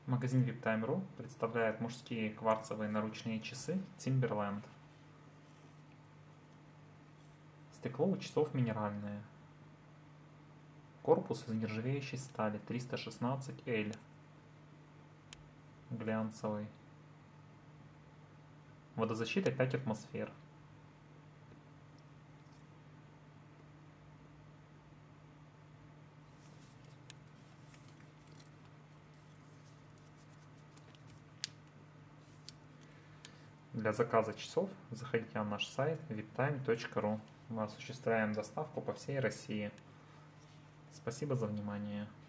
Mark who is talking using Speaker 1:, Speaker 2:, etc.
Speaker 1: Магазин VIPtime.ru представляет мужские кварцевые наручные часы Timberland. Стекло у часов минеральное. Корпус из нержавеющей стали 316L. Глянцевый. Водозащита 5 атмосфер. Для заказа часов заходите на наш сайт viptime.ru. Мы осуществляем доставку по всей России. Спасибо за внимание.